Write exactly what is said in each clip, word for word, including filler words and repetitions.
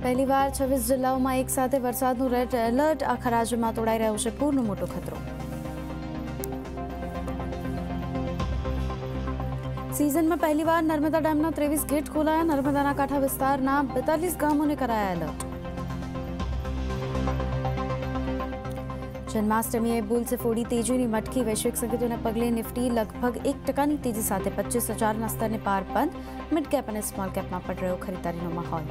પહેલીવાર છવ્વીસ જિલ્લાઓમાં એક સાથે વરસાદનું રેડ એલર્ટ. આખા રાજ્યમાં તોડાઈ રહ્યો છે પૂરનો મોટો ખતરો. સિઝનમાં પહેલીવાર નર્મદા ડેમના ત્રેવીસ ગેટ ખોલાયા. નર્મદાના કાંઠા વિસ્તારના બેતાલીસ ગામોને કરાયા એલર્ટ. જન્માષ્ટમીએ બુલ સે ફોડી તેજીની મટકી. વૈશ્વિક સંકેતોને પગલે નિફ્ટી લગભગ એક ટકાની તેજી સાથે પચીસ હજારના સ્તરને પાર બંધ. મિડ કેપ અને સ્મોલ કેપમાં પડ રહ્યો ખરીદારીનો માહોલ.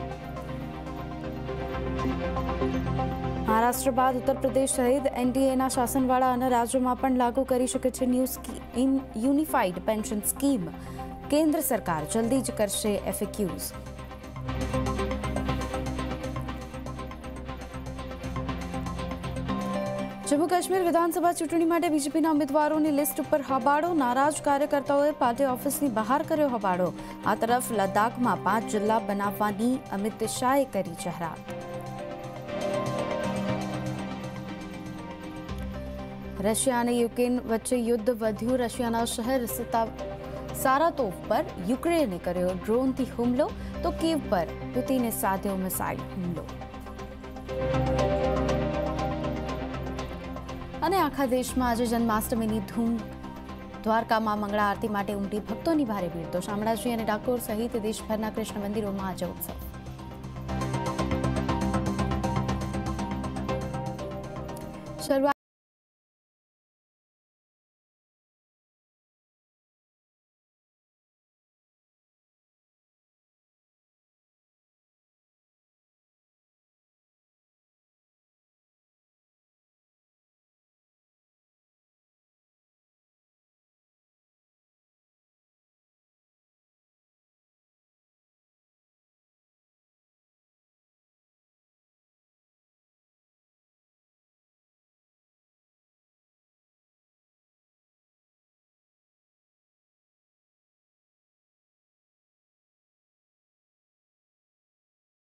મહારાષ્ટ્ર બાદ ઉત્તર પ્રદેશ સહિત એનડીએના શાસનવાળા અને રાજ્યોમાં પણ લાગુ કરી શકે છે new scheme unified pension scheme. કેન્દ્ર સરકાર જલ્દી જ કરશે એફએક્યુઝ. જમ્મુ કાશ્મીર વિધાનસભા ચૂંટણી માટે બીજેપીના ઉમેદવારોની લિસ્ટ ઉપર હોબાળો. નારાજ કાર્યકર્તાઓએ પાર્ટી ઓફિસની બહાર કર્યો હોબાળો. આ તરફ લદ્દાખમાં પાંચ જિલ્લા બનાવવાની અમિત શાહે કરી જાહેરાત. રશિયા અને યુક્રેન વચ્ચે યુદ્ધ વધ્યું. રશિયાના શહેર સારાતોવ પર યુક્રેને કર્યો ડ્રોનથી હુમલો, તો કીવ પર પુતિને સાધ્યો મિસાઇલ હુમલો. અને આખા દેશમાં આજે જન્માષ્ટમીની ધૂમ. દ્વારકામાં મંગળા આરતી માટે ઉમટી ભક્તોની ભારે ભીડ. તો શામળાજી અને ડાકોર સહિત દેશભરના કૃષ્ણ મંદિરોમાં આજે ઉત્સવ. શરૂઆત